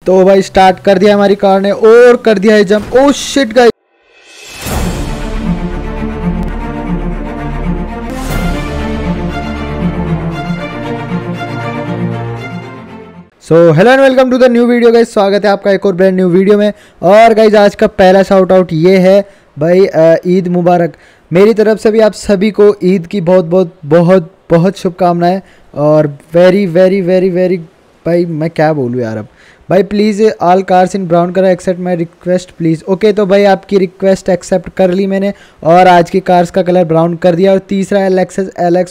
तो भाई स्टार्ट कर दिया हमारी कार ने और कर दिया है jump. Oh shit guys, so hello and welcome to the new video guys. स्वागत है आपका एक और ब्रांड न्यू वीडियो में। और गाइस आज का पहला शाउट आउट ये है भाई, ईद मुबारक। मेरी तरफ से भी आप सभी को ईद की बहुत बहुत बहुत बहुत शुभकामनाएं। और वेरी वेरी वेरी वेरी भाई मैं क्या बोलूँ यार। अब भाई please all cars in brown colour accept my request please. Okay तो भाई आपकी रिक्वेस्ट एक्सेप्ट कर ली मैंने और आज की कार्स का कलर ब्राउन कर दिया। और तीसरा है LX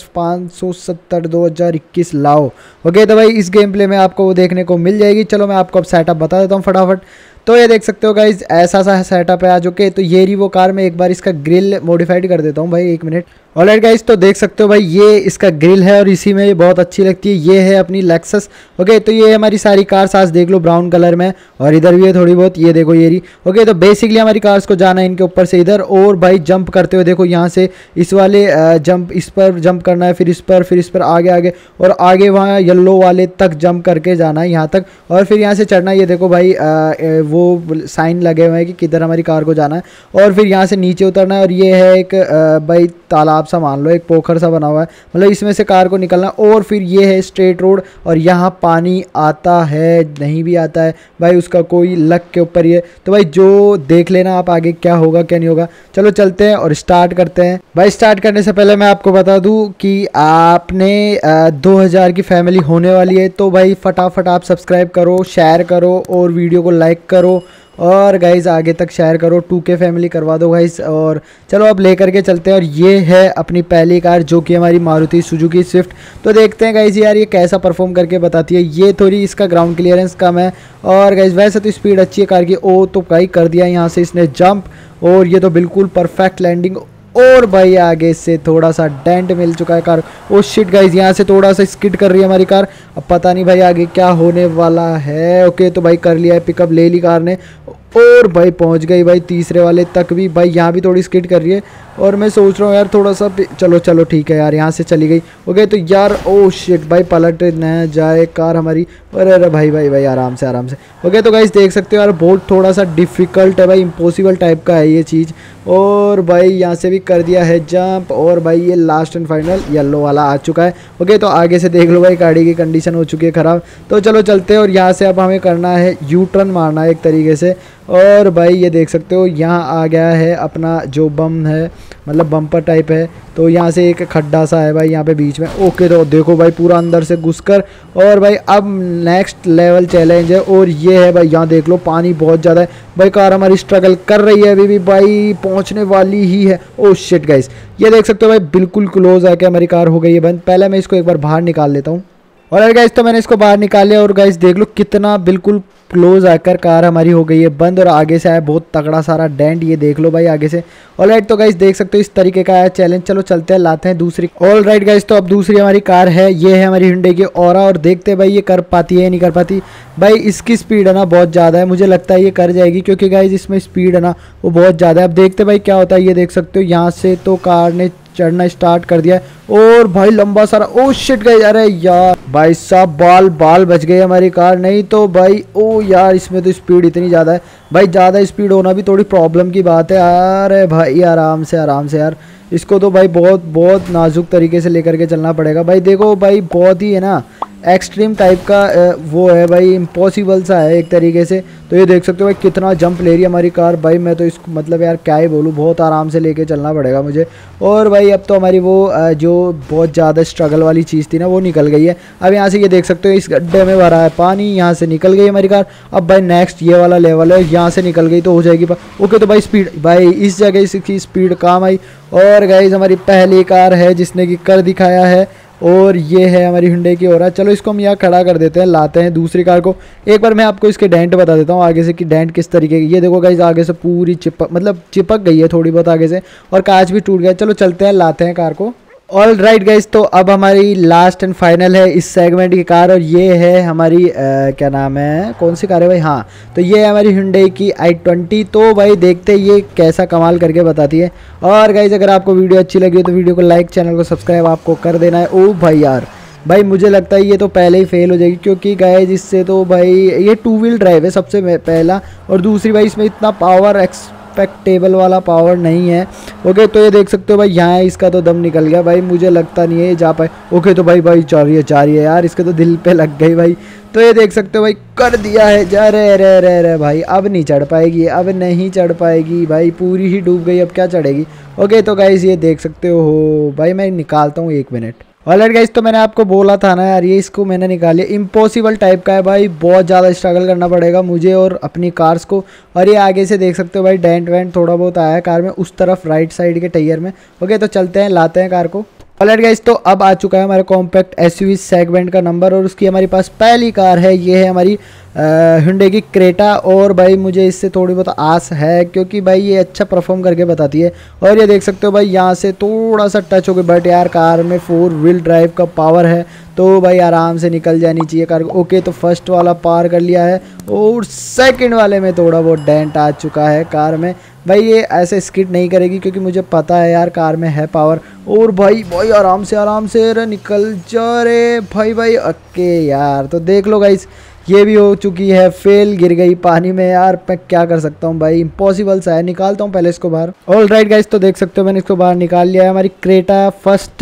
570 2021 लाओ। ओके तो भाई इस गेम प्ले में आपको वो देखने को मिल जाएगी। चलो मैं आपको अब सेटअप बता देता हूँ फटाफट। तो ये देख सकते हो गाइज ऐसा सा सेटअप है आज। ओके तो ये रही वो कार, में एक बार इसका ग्रिल मॉडिफाइड कर देता हूँ भाई, 1 मिनट। ऑलराइट गाइज तो देख सकते हो भाई ये इसका ग्रिल है और इसी में ये बहुत अच्छी लगती है। ये है अपनी लेक्सस। ओके तो ये हमारी सारी कार्स आज देख लो ब्राउन कलर में, और इधर भी है थोड़ी बहुत, ये देखो ये रही। ओके तो बेसिकली हमारी कार्स को जाना है इनके ऊपर से इधर, और भाई जंप करते हुए देखो यहाँ से इस वाले जंप, इस पर जंप करना है, फिर इस पर आगे आगे और आगे वहाँ येलो वाले तक जंप करके जाना है यहाँ तक, और फिर यहाँ से चढ़ना है। ये देखो भाई वो साइन लगे हुए हैं कि किधर हमारी कार को जाना है, और फिर यहाँ से नीचे उतरना है। और ये है एक भाई तालाब सा मान लो, एक पोखर सा बना हुआ है, मतलब इसमें से कार को निकलना। और फिर ये है स्ट्रेट रोड, और यहाँ पानी आता है नहीं भी आता है भाई, उसका कोई लक के ऊपर ये। तो भाई जो देख लेना आप आगे क्या होगा क्या नहीं होगा। चलो चलते हैं और स्टार्ट करते हैं। भाई स्टार्ट करने से पहले मैं आपको बता दूं कि आपने 2000 की फैमिली होने वाली है, तो भाई फटाफट आप सब्सक्राइब करो, शेयर करो और वीडियो को लाइक करो, और गाइज़ आगे तक शेयर करो। 2K फैमिली करवा दो गाइज़। और चलो अब लेकर के चलते हैं। और ये है अपनी पहली कार जो कि हमारी मारुति सुजुकी स्विफ्ट। तो देखते हैं गाइज़ यार ये कैसा परफॉर्म करके बताती है। ये थोड़ी इसका ग्राउंड क्लियरेंस कम है, और गाइज़ वैसे तो स्पीड अच्छी है कार की। ओ तो भाई कर दिया यहाँ से इसने जंप, और ये तो बिल्कुल परफेक्ट लैंडिंग। और भाई आगे से थोड़ा सा डेंट मिल चुका है कार। ओ शिट गाइज यहाँ से थोड़ा सा स्किड कर रही है हमारी कार। अब पता नहीं भाई आगे क्या होने वाला है। ओके तो भाई कर लिया है, पिकअप ले ली कार ने, और भाई पहुंच गई भाई तीसरे वाले तक भी। भाई यहाँ भी थोड़ी स्किड कर रही है, और मैं सोच रहा हूँ यार थोड़ा सा चलो ठीक है यार, यहाँ से चली गई। ओके तो यार ओ शिट भाई पलट न जाए कार हमारी। अरे भाई आराम से। ओके तो गाइस देख सकते हो यार बहुत थोड़ा सा डिफ़िकल्ट है भाई, इम्पॉसिबल टाइप का है ये चीज़। और भाई यहाँ से भी कर दिया है जंप, और भाई ये लास्ट एंड फाइनल येलो वाला आ चुका है। ओके तो आगे से देख लो भाई गाड़ी की कंडीशन हो चुकी है ख़राब। तो चलो चलते हैं, और यहाँ से अब हमें करना है यू टर्न मारना है एक तरीके से। और भाई ये देख सकते हो यहाँ आ गया है अपना जो बम है, मतलब बम्पर टाइप है। तो यहाँ से एक खड्डा सा है भाई यहाँ पे बीच में। ओके तो देखो भाई पूरा अंदर से घुसकर, और भाई अब नेक्स्ट लेवल चैलेंज है। और ये है भाई यहाँ देख लो पानी बहुत ज़्यादा है भाई, कार हमारी स्ट्रगल कर रही है अभी भी भाई, पहुँचने वाली ही है। ओ शिट गाइस ये देख सकते हो भाई बिल्कुल क्लोज आके हमारी कार हो गई है बंद। पहले मैं इसको एक बार बाहर निकाल लेता हूँ। और गाइस तो मैंने इसको बाहर निकाल लिया, और गाइस देख लो कितना बिल्कुल क्लोज आकर कार हमारी हो गई है बंद। और आगे से आया बहुत तगड़ा सारा डेंट, ये देख लो भाई आगे से। ऑलराइट तो गाइस देख सकते हो इस तरीके का आया चैलेंज। चलो चलते हैं, लाते हैं दूसरी। ऑलराइट गाइस तो अब दूसरी हमारी कार है, ये है हमारी Hyundai की Aura। और देखते हैं भाई ये कर पाती है या नहीं कर पाती। भाई इसकी स्पीड है ना बहुत ज़्यादा है, मुझे लगता है ये कर जाएगी, क्योंकि गाइस इसमें स्पीड है ना वो बहुत ज़्यादा है। अब देखते भाई क्या होता है। ये देख सकते हो यहाँ से तो कार ने चढ़ना स्टार्ट कर दिया है, और भाई लंबा सारा ओ शिट गए। अरे यार भाई साहब बाल बच गए हमारी कार, नहीं तो भाई ओ यार इसमें तो स्पीड इतनी ज़्यादा है भाई, ज़्यादा स्पीड होना भी थोड़ी प्रॉब्लम की बात है। अरे भाई आराम से यार, इसको तो भाई बहुत नाजुक तरीके से लेकर के चलना पड़ेगा। भाई देखो भाई बहुत ही है ना एक्सट्रीम टाइप का वो है भाई, इम्पॉसिबल सा है एक तरीके से। तो ये देख सकते हो भाई कितना जंप ले रही है हमारी कार भाई, मैं तो इसको मतलब यार क्या ही बोलूँ, बहुत आराम से लेके चलना पड़ेगा मुझे। और भाई अब तो हमारी वो जो बहुत ज़्यादा स्ट्रगल वाली चीज़ थी ना वो निकल गई है। अब यहाँ से ये देख सकते हो इस गड्ढे में भरा है पानी, यहाँ से निकल गई हमारी कार। अब भाई नेक्स्ट ये वाला लेवल है, यहाँ से निकल गई तो हो जाएगी। ओके तो भाई स्पीड भाई इस जगह इसकी स्पीड काम आई। और गाइस हमारी पहली कार है जिसने कि कर दिखाया है, और ये है हमारी Hyundai की Aura। चलो इसको हम यहाँ खड़ा कर देते हैं, लाते हैं दूसरी कार को। एक बार मैं आपको इसके डेंट बता देता हूँ आगे से कि डेंट किस तरीके की। ये देखो गाइस आगे से पूरी चिपक गई है थोड़ी बहुत आगे से, और कांच भी टूट गया। चलो चलते हैं, लाते हैं कार को। ऑल राइट गाइज तो अब हमारी लास्ट एंड फाइनल है इस सेगमेंट की कार, और ये है हमारी क्या नाम है, कौन सी कार है भाई, हाँ तो ये है हमारी Hyundai की i20। तो भाई देखते हैं ये कैसा कमाल करके बताती है। और गाइज अगर आपको वीडियो अच्छी लगी हो तो वीडियो को लाइक, चैनल को सब्सक्राइब आपको कर देना है। ओ भाई यार भाई मुझे लगता है ये तो पहले ही फेल हो जाएगी, क्योंकि गाइस इससे तो भाई ये 2 व्हील ड्राइव है सबसे पहला, और दूसरी भाई इसमें इतना पावर एक्सपेक्टेबल वाला पावर नहीं है। ओके तो ये देख सकते हो भाई यहाँ इसका तो दम निकल गया भाई, मुझे लगता नहीं है ये जा पाए। ओके तो भाई जा रही है यार, इसके तो दिल पे लग गई भाई। तो ये देख सकते हो भाई कर दिया है, जा रे भाई अब नहीं चढ़ पाएगी, अब नहीं चढ़ पाएगी भाई, पूरी ही डूब गई, अब क्या चढ़ेगी। ओके तो गाइस ये देख सकते हो भाई, मैं निकालता हूँ 1 मिनट। ऑलराइट गाइस, तो मैंने आपको बोला था ना यार, ये इसको मैंने निकाल लिया। इम्पॉसिबल टाइप का है भाई, बहुत ज़्यादा स्ट्रगल करना पड़ेगा मुझे और अपनी कार्स को। और ये आगे से देख सकते हो भाई डेंट वेंट थोड़ा बहुत आया है कार में, उस तरफ राइट साइड के टायर में। ओके तो चलते हैं, लाते हैं कार को। ऑलराइट गाइस, तो अब आ चुका है हमारे कॉम्पैक्ट एसयूवी सेगमेंट का नंबर, और उसकी हमारी पास पहली कार है, ये है हमारी हुंडई की क्रेटा। और भाई मुझे इससे थोड़ी बहुत आस है, क्योंकि भाई ये अच्छा परफॉर्म करके बताती है। और ये देख सकते हो भाई यहाँ से थोड़ा सा टच हो गया, बट यार कार में 4 व्हील ड्राइव का पावर है, तो भाई आराम से निकल जानी चाहिए कार। ओके तो फर्स्ट वाला पार कर लिया है, और सेकंड वाले में थोड़ा बहुत डेंट आ चुका है कार में। भाई ये ऐसे स्किड नहीं करेगी, क्योंकि मुझे पता है यार कार में है पावर। और भाई आराम से रे निकल जा रे भाई। ओके यार, तो देख लो गाइस ये भी हो चुकी है फेल, गिर गई पानी में। यार मैं क्या कर सकता हूँ भाई, इम्पॉसिबल सा है। निकालता हूँ पहले इसको बाहर। ऑल राइट गाइस, तो देख सकते हो मैंने इसको बाहर निकाल लिया है। हमारी Creta first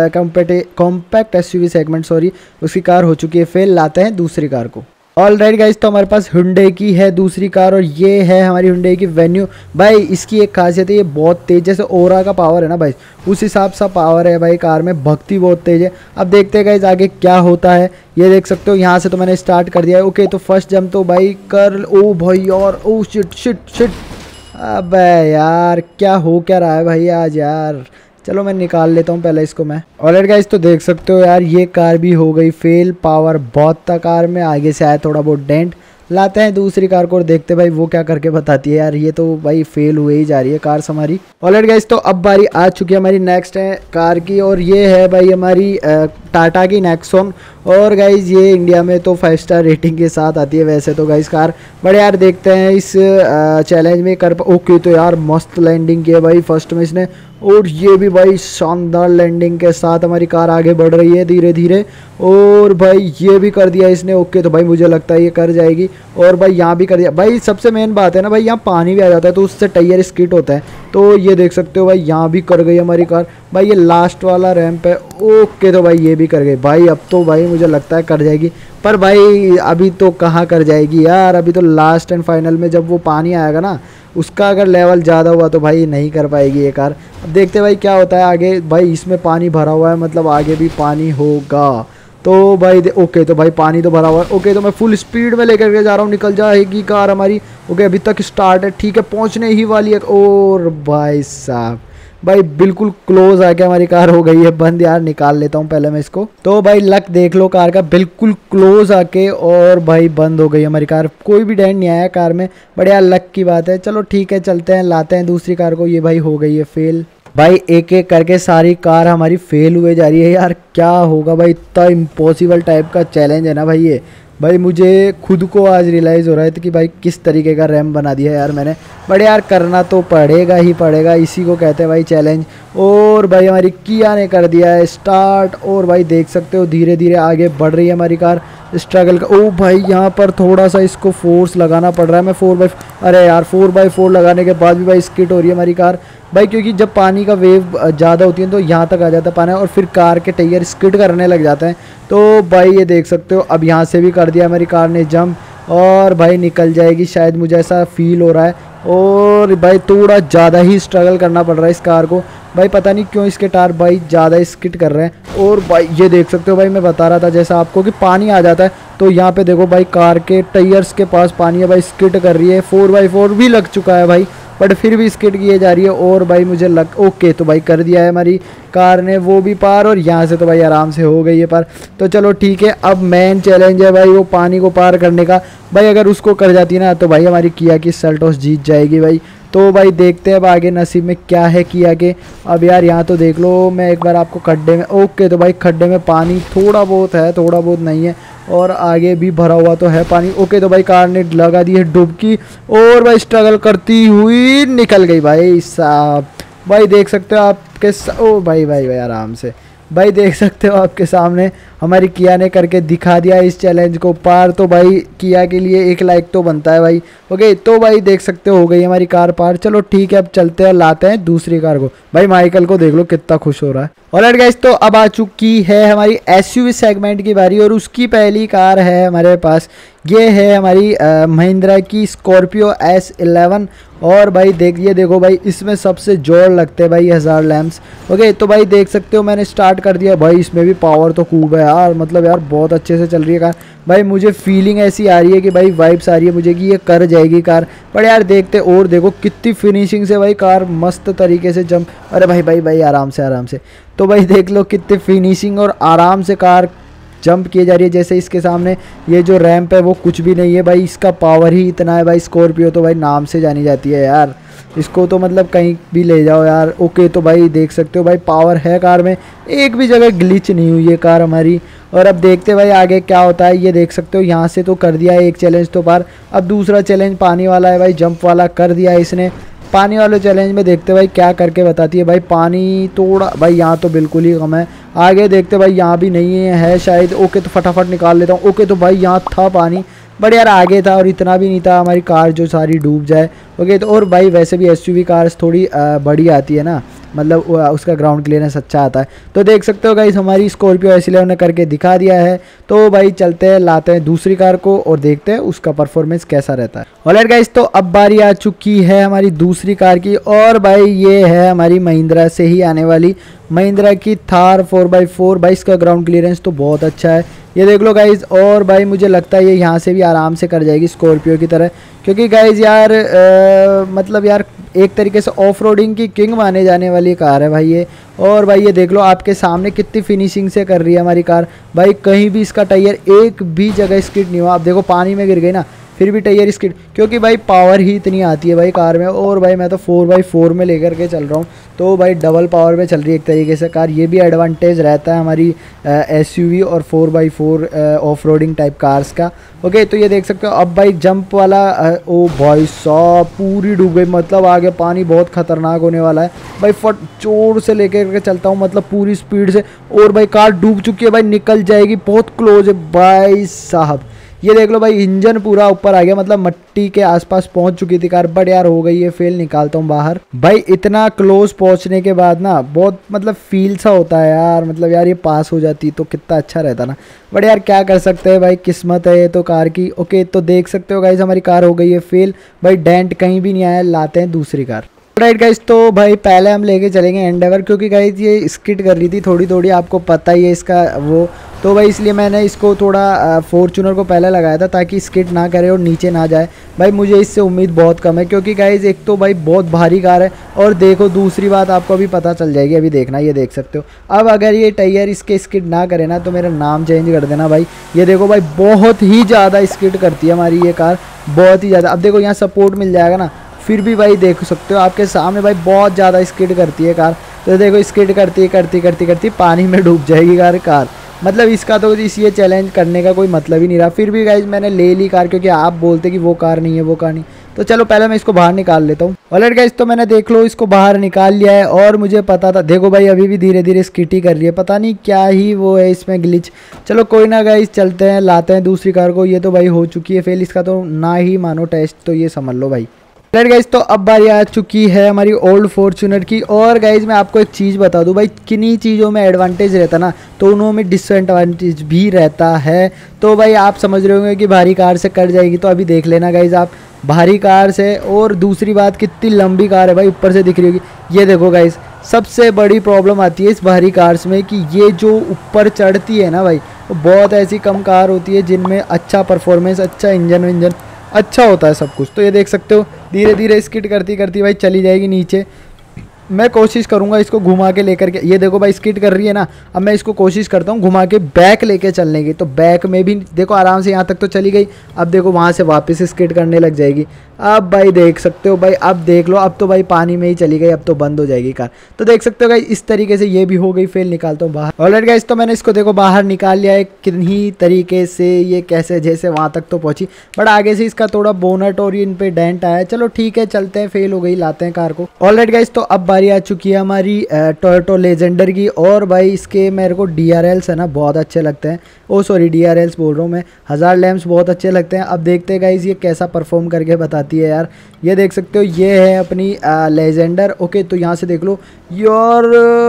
compact SUV segment उसकी कार हो चुकी है फेल। लाते हैं दूसरी कार को। ऑल राइट गाइस, तो हमारे पास हुंडई की है दूसरी कार, और ये है हमारी हुंडई की वेन्यू। भाई इसकी एक खासियत है, ये बहुत तेज, जैसे ओरा का पावर है ना भाई, उस हिसाब सा पावर है भाई कार में, भक्ति बहुत तेज है। अब देखते हैं गाइस आगे क्या होता है। ये देख सकते हो यहाँ से तो मैंने स्टार्ट कर दिया है। ओके तो फर्स्ट जंप तो भाई कर, ओ भाई और ओ शिट। अबे यार क्या हो क्या रहा है भाई आज यार। चलो मैं निकाल लेता हूँ पहले इसको मैं। ऑलराइट गाइस, तो देख सकते हो यार ये कार भी हो गई फेल, पावर बहुत था कार में, आगे से आया थोड़ा बहुत डेंट। लाते हैं दूसरी कार को और देखते भाई वो क्या करके बताती है। यार ये तो भाई फेल हुए ही जा रही है कार हमारी। ऑलराइट गाइस, तो अब बारी आ चुकी है हमारी नेक्स्ट है कार की, और ये है भाई हमारी टाटा की नेक्सॉन। और गाइज ये इंडिया में तो 5 स्टार रेटिंग के साथ आती है वैसे तो गाइज कार। बड़े यार देखते हैं इस चैलेंज में कर। ओके तो यार मस्त लैंडिंग की है भाई फर्स्ट में इसने, और ये भी भाई शानदार लैंडिंग के साथ हमारी कार आगे बढ़ रही है धीरे धीरे। और भाई ये भी कर दिया इसने। ओके तो भाई मुझे लगता है ये कर जाएगी। और भाई यहाँ भी कर दिया भाई। सबसे मेन बात है ना भाई, यहाँ पानी भी आ जाता है तो उससे टायर स्किड होता है। तो ये देख सकते हो भाई यहाँ भी कर गई हमारी कार। भाई ये लास्ट वाला रैंप है। ओके तो भाई ये भी कर गई भाई। अब तो भाई मुझे लगता है कर जाएगी, पर भाई अभी तो कहाँ कर जाएगी यार। अभी तो लास्ट एंड फाइनल में जब वो पानी आएगा ना, उसका अगर लेवल ज़्यादा हुआ तो भाई नहीं कर पाएगी ये कार। अब देखते भाई क्या होता है आगे। भाई इसमें पानी भरा हुआ है, मतलब आगे भी पानी होगा। तो भाई ओके तो भाई पानी तो भरा हुआ है। ओके तो मैं फुल स्पीड में लेकर के जा रहा हूँ, निकल जाएगी कार हमारी। ओके अभी तक स्टार्ट है, ठीक है पहुँचने ही वाली है। और भाई साहब भाई बिल्कुल क्लोज आके हमारी कार हो गई है बंद। यार निकाल लेता हूँ पहले मैं इसको। तो भाई लक देख लो कार का, बिल्कुल क्लोज आके और भाई बंद हो गई हमारी कार। कोई भी डेंट नहीं आया कार में, बड़े यार लक की बात है। चलो ठीक है चलते हैं, लाते हैं दूसरी कार को। ये भाई हो गई है फेल। भाई एक एक करके सारी कार हमारी फेल हुए जा रही है। यार क्या होगा भाई, इतना इम्पॉसिबल टाइप का चैलेंज है ना भाई ये। भाई मुझे खुद को आज रियलाइज़ हो रहा है कि भाई किस तरीके का रैम बना दिया है यार मैंने। बट यार करना तो पड़ेगा ही पड़ेगा, इसी को कहते हैं भाई चैलेंज। और भाई हमारी किया ने कर दिया है स्टार्ट। और भाई देख सकते हो धीरे धीरे आगे बढ़ रही है हमारी कार स्ट्रगल का। ओ भाई यहाँ पर थोड़ा सा इसको फोर्स लगाना पड़ रहा है। मैं 4x4 लगाने के बाद भी भाई स्किड हो रही है हमारी कार भाई, क्योंकि जब पानी का वेव ज़्यादा होती है तो यहाँ तक आ जाता है पानी, और फिर कार के टायर स्किड करने लग जाते हैं। तो भाई ये देख सकते हो अब यहाँ से भी कर दिया हमारी कार ने जंप, और भाई निकल जाएगी शायद, मुझे ऐसा फील हो रहा है। और भाई थोड़ा ज़्यादा ही स्ट्रगल करना पड़ रहा है इस कार को भाई, पता नहीं क्यों इसके टायर भाई ज़्यादा स्किड कर रहे हैं। और भाई ये देख सकते हो भाई, मैं बता रहा था जैसा आपको कि पानी आ जाता है, तो यहाँ पे देखो भाई कार के टायर्स के पास पानी है भाई, स्किड कर रही है। 4x4 भी लग चुका है भाई, बट फिर भी स्किड किए जा रही है। और भाई मुझे ओके तो भाई कर दिया है हमारी कार ने वो भी पार, और यहाँ से तो भाई आराम से हो गई है पार। तो चलो ठीक है, अब मेन चैलेंज है भाई वो पानी को पार करने का। भाई अगर उसको कर जाती है ना तो भाई हमारी किया की सेल्टोस जीत जाएगी भाई। तो भाई देखते हैं अब आगे नसीब में क्या है किया के। अब यार यहाँ तो देख लो, मैं एक बार आपको खड्डे में, ओके तो भाई खड्डे में पानी थोड़ा बहुत है, थोड़ा बहुत नहीं है, और आगे भी भरा हुआ तो है पानी। ओके तो भाई कार ने लगा दी है डुबकी, और भाई स्ट्रगल करती हुई निकल गई भाई साहब। भाई देख सकते हो आपके ओ भाई आराम से भाई देख सकते हो आपके सामने हमारी किया ने करके दिखा दिया इस चैलेंज को पार। तो भाई किया के लिए 1 लाइक तो बनता है भाई। ओके तो भाई देख सकते हो गई हमारी कार पार। चलो ठीक है अब चलते हैं लाते हैं दूसरी कार को। भाई माइकल को देख लो कितना खुश हो रहा है। ऑलराइट गाइस तो अब आ चुकी है हमारी एसयूवी सेगमेंट की बारी और उसकी पहली कार है हमारे पास। ये है हमारी महिंद्रा की स्कॉर्पियो S11 और भाई देखो भाई इसमें सबसे जोर लगते हैं भाई 1000 लैम्प्स। ओके तो भाई देख सकते हो मैंने स्टार्ट कर दिया भाई। इसमें भी पावर तो खूब है यार, मतलब यार बहुत अच्छे से चल रही है कार भाई। मुझे फीलिंग ऐसी आ रही है कि भाई वाइब्स आ रही है मुझे कि ये कर जाएगी कार। पर यार देखते और देखो कितनी फिनिशिंग से भाई कार मस्त तरीके से जंप। अरे भाई भाई भाई आराम से। तो भाई देख लो कितनी फिनिशिंग और आराम से कार जंप किए जा रही है। जैसे इसके सामने ये जो रैंप है वो कुछ भी नहीं है भाई, इसका पावर ही इतना है भाई। स्कॉर्पियो तो भाई नाम से जानी जाती है यार, इसको तो मतलब कहीं भी ले जाओ यार। ओके तो भाई देख सकते हो भाई पावर है कार में, एक भी जगह ग्लिच नहीं हुई है कार हमारी। और अब देखते भाई आगे क्या होता है। ये देख सकते हो यहाँ से तो कर दिया है एक चैलेंज तो पार। अब दूसरा चैलेंज पानी वाला है भाई, जंप वाला कर दिया है इसने। पानी वाले चैलेंज में देखते भाई क्या करके बताती है भाई। पानी थोड़ा भाई यहाँ तो बिल्कुल ही कम है। आगे देखते भाई यहाँ भी नहीं है शायद। ओके तो फटाफट निकाल लेता हूँ। ओके तो भाई यहाँ था पानी बट यार आगे था और इतना भी नहीं था हमारी कार जो सारी डूब जाए। ओके तो और भाई वैसे भी एसयूवी कार्स थोड़ी बड़ी आती है ना, मतलब उसका ग्राउंड क्लियरेंस अच्छा आता है। तो देख सकते हो गाइस हमारी स्कॉर्पियो S11 ने करके दिखा दिया है। तो भाई चलते हैं लाते हैं दूसरी कार को और देखते हैं उसका परफॉर्मेंस कैसा रहता है। ऑलराइट गाइस तो अब बारी आ चुकी है हमारी दूसरी कार की और भाई ये है हमारी महिंद्रा से ही आने वाली महिंद्रा की थार 4x4। भाई इसका ग्राउंड क्लियरेंस तो बहुत अच्छा है, ये देख लो गाइज। और भाई मुझे लगता है ये यहाँ से भी आराम से कर जाएगी स्कॉर्पियो की तरह, क्योंकि गाइज यार मतलब यार एक तरीके से ऑफ रोडिंग की किंग माने जाने वाली कार है भाई ये। और भाई ये देख लो आपके सामने कितनी फिनिशिंग से कर रही है हमारी कार भाई। कहीं भी इसका टायर एक भी जगह स्किड नहीं हुआ। आप देखो पानी में गिर गई ना फिर भी टायर स्किड, क्योंकि भाई पावर ही इतनी आती है भाई कार में। और भाई मैं तो 4x4 में लेकर के चल रहा हूँ, तो भाई डबल पावर में चल रही है एक तरीके से कार। ये भी एडवांटेज रहता है हमारी एसयूवी और 4x4 off roading type cars का। ओके तो ये देख सकते हो अब भाई जंप वाला ओ भाई साहब पूरी डूब गई, मतलब आगे पानी बहुत खतरनाक होने वाला है भाई। फट जोर से लेकर के चलता हूँ, मतलब पूरी स्पीड से। और भाई कार डूब चुकी है भाई, निकल जाएगी, बहुत क्लोज है भाई साहब। ये देख लो भाई इंजन पूरा ऊपर आ गया, मतलब मट्टी के आसपास पहुंच चुकी थी कार, बट यार हो गई है फेल। निकालता हूँ बाहर। भाई इतना क्लोज पहुंचने के बाद ना बहुत मतलब फील सा होता है यार, मतलब यार ये पास हो जाती तो कितना अच्छा रहता ना, बट यार क्या कर सकते हैं भाई, किस्मत है ये तो कार की। ओके तो देख सकते हो गाइस हमारी कार हो गई है फेल भाई, डेंट कहीं भी नहीं आया। लाते हैं दूसरी कार। राइट गाइस तो भाई पहले हम लेके चलेंगे एंडेवर, क्योंकि गाइस ये स्किड कर रही थी थोड़ी थोड़ी, आपको पता ही है इसका वो। तो भाई इसलिए मैंने इसको थोड़ा फॉर्च्यूनर को पहले लगाया था ताकि स्किड ना करे और नीचे ना जाए। भाई मुझे इससे उम्मीद बहुत कम है, क्योंकि गाइस एक तो भाई बहुत भारी कार है और देखो दूसरी बात आपको अभी पता चल जाएगी, अभी देखना। ये देख सकते हो अब अगर ये टायर इसके स्किड ना करे ना तो मेरा नाम चेंज कर देना भाई। ये देखो भाई बहुत ही ज़्यादा स्किड करती है हमारी ये कार, बहुत ही ज़्यादा। अब देखो यहाँ सपोर्ट मिल जाएगा ना, फिर भी भाई देख सकते हो आपके सामने भाई बहुत ज़्यादा स्किड करती है कार। तो देखो स्किड करती पानी में डूब जाएगी कार। मतलब इसका तो ये चैलेंज करने का कोई मतलब ही नहीं रहा। फिर भी गाइज मैंने ले ली कार, क्योंकि आप बोलते कि वो कार नहीं है वो कार नहीं। तो चलो पहले मैं इसको बाहर निकाल लेता हूँ। ऑलराइट गाइज तो मैंने देख लो इसको बाहर निकाल लिया है और मुझे पता था, देखो भाई अभी भी धीरे धीरे स्किट ही कर रही है, पता नहीं क्या ही वो है इसमें ग्लिच। चलो कोई ना गाइज चलते हैं लाते हैं दूसरी कार को। ये तो भाई हो चुकी है फेल, इसका तो ना ही मानो टेस्ट, तो ये समझ लो भाई। गाइज तो अब बारी आ चुकी है हमारी ओल्ड फॉर्च्यूनर की। और गाइज मैं आपको एक चीज़ बता दूं भाई, किन्हीं चीज़ों में एडवांटेज रहता ना तो उनों में डिसएडवांटेज भी रहता है। तो भाई आप समझ रहे होंगे कि भारी कार से कट जाएगी, तो अभी देख लेना गाइज आप भारी कार से। और दूसरी बात कितनी लंबी कार है भाई, ऊपर से दिख रही होगी। ये देखो गाइज सबसे बड़ी प्रॉब्लम आती है इस भारी कार्स में कि ये जो ऊपर चढ़ती है ना भाई, वो बहुत ऐसी कम कार होती है जिनमें अच्छा परफॉर्मेंस, अच्छा इंजन अच्छा होता है सब कुछ। तो ये देख सकते हो धीरे धीरे स्किड करती भाई चली जाएगी नीचे। मैं कोशिश करूंगा इसको घुमा के लेकर के, ये देखो भाई स्किड कर रही है ना, अब मैं इसको कोशिश करता हूँ घुमा के बैक लेके चलने की। तो बैक में भी देखो आराम से यहाँ तक तो चली गई, अब देखो वहाँ से वापस स्किड करने लग जाएगी। अब भाई देख सकते हो भाई, अब देख लो अब तो भाई पानी में ही चली गई, अब तो बंद हो जाएगी कार। तो देख सकते हो भाई इस तरीके से ये भी हो गई फेल। निकालता हूँ बाहर। ऑलराइट गाइस तो मैंने इसको देखो बाहर निकाल लिया है, किन्हीं तरीके से ये कैसे जैसे वहाँ तक तो पहुँची, बट आगे से इसका थोड़ा बोनट और इन पे डेंट आया। चलो ठीक है चलते हैं, फेल हो गई, लाते हैं कार को। ऑलराइट गाइस तो अब बारी आ चुकी है हमारी टोयोटा लेजेंडर की। और भाई इसके मेरे को DRLs है ना बहुत अच्छे लगते हैं। ओ सॉरी DRLs बोल रहा हूँ मैं, हज़ार्ड लैंप्स बहुत अच्छे लगते हैं। अब देखते हैं गाइस ये कैसा परफॉर्म करके बताती है यार। ये देख सकते हो ये है अपनी लेजेंडर। ओके तो यहाँ से देख लो यार,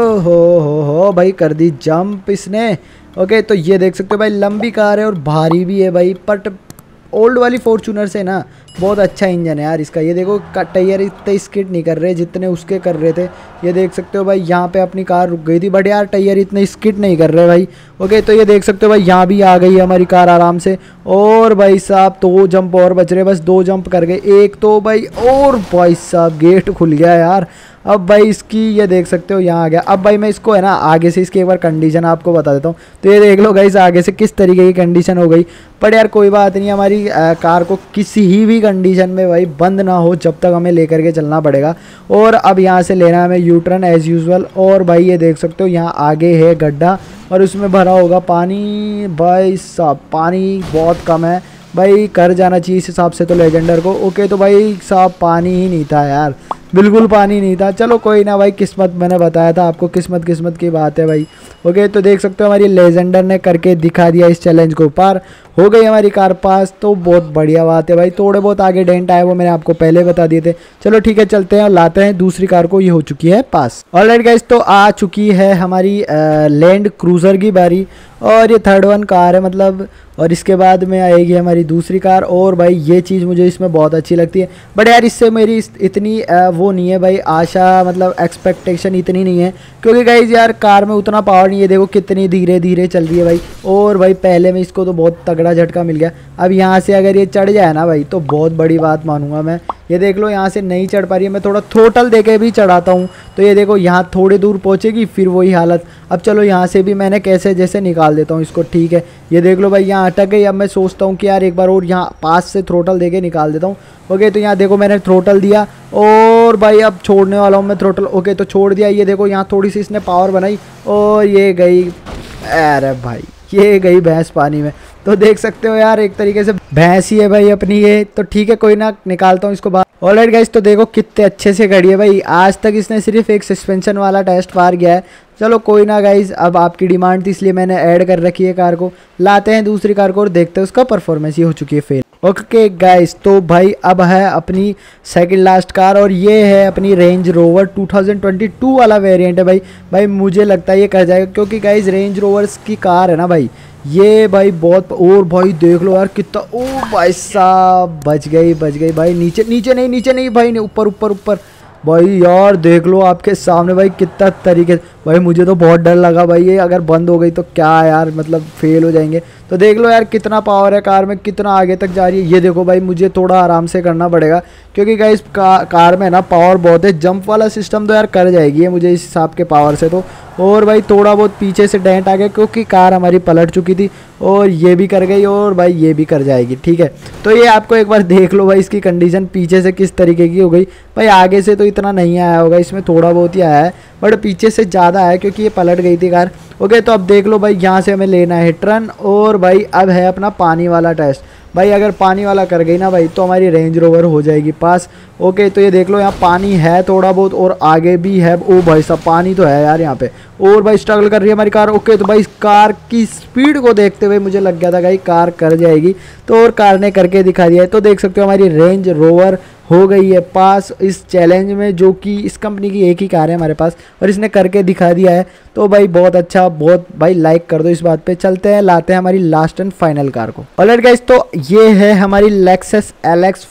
हो भाई कर दी जंप इसने। ओके तो ये देख सकते हो भाई लंबी कार है और भारी भी है भाई, बट ओल्ड वाली फॉर्चूनर से ना बहुत अच्छा इंजन है यार इसका। ये देखो टायर इतने स्किड नहीं कर रहे जितने उसके कर रहे थे। ये देख सकते हो भाई यहाँ पे अपनी कार रुक गई थी, बट यार टायर इतने स्किड नहीं कर रहे भाई। ओके तो ये देख सकते हो भाई यहाँ भी आ गई है हमारी कार आराम से। और भाई साहब 2 जंप और बच रहे, बस 2 जंप कर गए, एक तो भाई। और भाई साहब गेट खुल गया यार। अब भाई इसकी ये देख सकते हो यहाँ आ गया। अब भाई मैं इसको है ना आगे से इसकी एक बार कंडीशन आपको बता देता हूँ। तो ये देख लो गाइस आगे से किस तरीके की कंडीशन हो गई। पर यार कोई बात नहीं, हमारी कार को किसी ही भी कंडीशन में भाई बंद ना हो जब तक हमें लेकर के चलना पड़ेगा। और अब यहाँ से लेना है हमें यू टर्न एज यूजुअल। और भाई ये देख सकते हो यहाँ आगे है गड्ढा और उसमें भरा होगा पानी। भाई साहब पानी बहुत कम है भाई, कर जाना चाहिए इस हिसाब से तो लेजेंडर को। ओके तो भाई साहब पानी ही नहीं था यार, बिल्कुल पानी नहीं था। चलो कोई ना भाई, किस्मत मैंने बताया था आपको, किस्मत किस्मत की बात है भाई। ओके तो देख सकते हो हमारी लेजेंडर ने करके दिखा दिया इस चैलेंज को पार। हो गई हमारी कार पास, तो बहुत बढ़िया बात है भाई। थोड़े बहुत आगे डेंट आए वो मैंने आपको पहले बता दिए थे। चलो ठीक है चलते हैं और लाते हैं दूसरी कार को, ये हो चुकी है पास। ऑलराइट गाइस तो आ चुकी है हमारी लैंड क्रूज़र की बारी। और ये थर्ड वन कार है मतलब, और इसके बाद में आएगी हमारी दूसरी कार। और भाई ये चीज़ मुझे इसमें बहुत अच्छी लगती है, बट यार इससे मेरी इतनी वो नहीं है भाई आशा, मतलब एक्सपेक्टेशन इतनी नहीं है, क्योंकि गाइज यार कार में उतना पावर नहीं है। देखो कितनी धीरे धीरे चल रही है भाई। और भाई पहले में इसको तो बहुत तगड़ा झटका मिल गया। अब यहाँ से अगर ये चढ़ जाए ना भाई तो बहुत बड़ी बात मानूंगा मैं। ये देख लो यहाँ से नहीं चढ़ पा रही है, मैं थोड़ा थ्रोटल देके भी चढ़ाता हूँ तो ये देखो यहाँ थोड़ी दूर पहुँचेगी फिर वही हालत। अब चलो यहाँ से भी मैंने कैसे जैसे निकाल देता हूँ इसको, ठीक है। ये देख लो भाई यहाँ अटक गई। अब मैं सोचता हूँ कि यार एक बार और यहाँ पास से थ्रोटल देके निकाल देता हूँ। ओके तो यहाँ देखो मैंने थ्रोटल दिया और भाई अब छोड़ने वाला हूँ मैं थ्रोटल। ओके तो छोड़ दिया। ये देखो यहाँ थोड़ी सी इसने पावर बनाई और ये गई, अरे भाई ये गई भैंस पानी में। तो देख सकते हो यार एक तरीके से भैंस ही है भाई अपनी ये। तो ठीक है कोई ना, निकालता हूँ इसको बाहर। ऑलराइट गाइस तो देखो कितने अच्छे से खड़ी है भाई। आज तक इसने सिर्फ एक सस्पेंशन वाला टेस्ट पार किया है। चलो कोई ना गाइस, अब आपकी डिमांड थी इसलिए मैंने ऐड कर रखी है कार को। लाते हैं दूसरी कार को और देखते हैं उसका परफॉर्मेंस। ये हो चुकी है फेल। ओके गाइस तो भाई अब है अपनी सेकंड लास्ट कार और ये है अपनी रेंज रोवर 2022 वाला वेरिएंट है भाई। भाई मुझे लगता है ये कर जाएगा, क्योंकि गाइस रेंज रोवर्स की कार है ना भाई ये भाई बहुत। और भाई देख लो यार कितना, ओ भाई साहब बच गई भाई। नीचे नीचे नहीं भाई, ऊपर ऊपर ऊपर भाई। यार देख लो आपके सामने भाई कितना तरीके से भाई, मुझे तो बहुत डर लगा भाई ये अगर बंद हो गई तो क्या यार, मतलब फेल हो जाएंगे। तो देख लो यार कितना पावर है कार में, कितना आगे तक जा रही है। ये देखो भाई मुझे थोड़ा आराम से करना पड़ेगा, क्योंकि गाइस कार में ना पावर बहुत है। जंप वाला सिस्टम तो यार कर जाएगी है मुझे इस हिसाब के पावर से तो। और भाई थोड़ा बहुत पीछे से डेंट आ गया क्योंकि कार हमारी पलट चुकी थी। और ये भी कर गई और भाई ये भी कर जाएगी, ठीक है। तो ये आपको एक बार देख लो भाई इसकी कंडीशन पीछे से किस तरीके की हो गई भाई। आगे से तो इतना नहीं आया होगा, इसमें थोड़ा बहुत ही आया है, बट पीछे से ज़्यादा है क्योंकि ये पलट गई थी कार। ओके तो अब देख लो भाई यहाँ से हमें लेना है टर्न। और भाई अब है अपना पानी वाला टेस्ट। भाई अगर पानी वाला कर गई ना भाई तो हमारी रेंज रोवर हो जाएगी पास। ओके तो ये देख लो यहाँ पानी है थोड़ा बहुत और आगे भी है। ओ भाई साहब पानी तो है यार यहाँ पे। और भाई स्ट्रगल कर रही है हमारी कार। ओके तो भाई कार की स्पीड को देखते हुए मुझे लग गया था भाई कार कर जाएगी, तो और कार ने करके दिखा दिया है। तो देख सकते हो हमारी रेंज रोवर हो गई है पास इस चैलेंज में, जो कि इस कंपनी की एक ही कार है हमारे पास और इसने करके दिखा दिया है। तो भाई बहुत अच्छा, बहुत भाई लाइक कर दो इस बात पे। चलते हैं लाते हैं हमारी लास्ट एंड फाइनल कार को। ऑलराइट गाइस तो ये है हमारी लेक्सस LX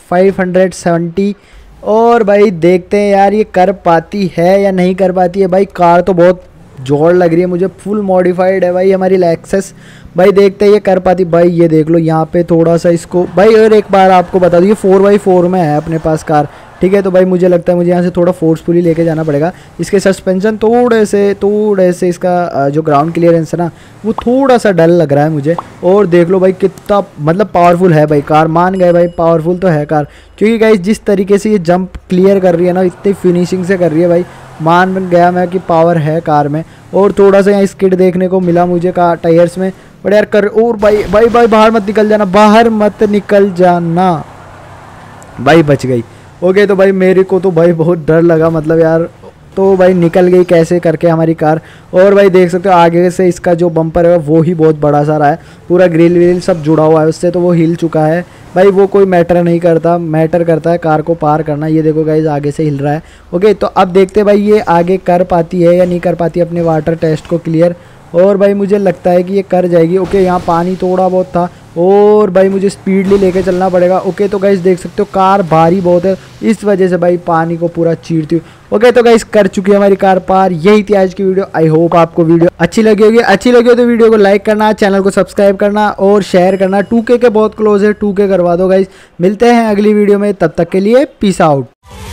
570 और भाई देखते हैं यार ये कर पाती है या नहीं कर पाती है। भाई कार तो बहुत जोर लग रही है मुझे, फुल मॉडिफाइड है भाई हमारी लेक्सस। भाई देखते हैं ये कर पाती। भाई ये देख लो यहाँ पे थोड़ा सा इसको भाई, और एक बार आपको बता दूँ ये 4x4 में है अपने पास कार, ठीक है। तो भाई मुझे लगता है मुझे यहाँ से थोड़ा फोर्सफुली लेके जाना पड़ेगा। इसके सस्पेंशन थोड़े से इसका जो ग्राउंड क्लियरेंस है ना वो थोड़ा सा डल लग रहा है मुझे। और देख लो भाई कितना मतलब पावरफुल है भाई कार, मान गए भाई पावरफुल तो है कार, क्योंकि गाइस जिस तरीके से ये जंप क्लियर कर रही है ना, इतनी फिनिशिंग से कर रही है भाई, मान गया मैं कि पावर है कार में। और थोड़ा सा यहाँ स्किड देखने को मिला मुझे कार टायर्स में, बट यार कर। और भाई भाई भाई बाहर मत निकल जाना, बाहर मत निकल जाना भाई, बच गई। ओके तो भाई मेरे को तो भाई बहुत डर लगा, मतलब यार तो भाई निकल गई कैसे करके हमारी कार। और भाई देख सकते हो आगे से इसका जो बम्पर है वो ही बहुत बड़ा सारा है, पूरा ग्रिल व्रिल सब जुड़ा हुआ है उससे, तो वो हिल चुका है भाई। वो कोई मैटर नहीं करता, मैटर करता है कार को पार करना। ये देखो गाइज आगे से हिल रहा है। ओके, तो अब देखते भाई ये आगे कर पाती है या नहीं कर पाती अपने वाटर टेस्ट को क्लियर। और भाई मुझे लगता है कि ये कर जाएगी। ओके, यहाँ पानी थोड़ा बहुत था और भाई मुझे स्पीडली लेके चलना पड़ेगा। ओके, तो गाइस देख सकते हो कार भारी बहुत है, इस वजह से भाई पानी को पूरा चीरती हुई। ओके, तो गाइस कर चुकी है हमारी कार पार। यही थी आज की वीडियो। आई होप आपको वीडियो अच्छी लगी होगी। अच्छी लगी हो तो वीडियो को लाइक करना, चैनल को सब्सक्राइब करना और शेयर करना। 2K के बहुत क्लोज है, 2K करवा दो गाइस। मिलते हैं अगली वीडियो में, तब तक के लिए पीस आउट।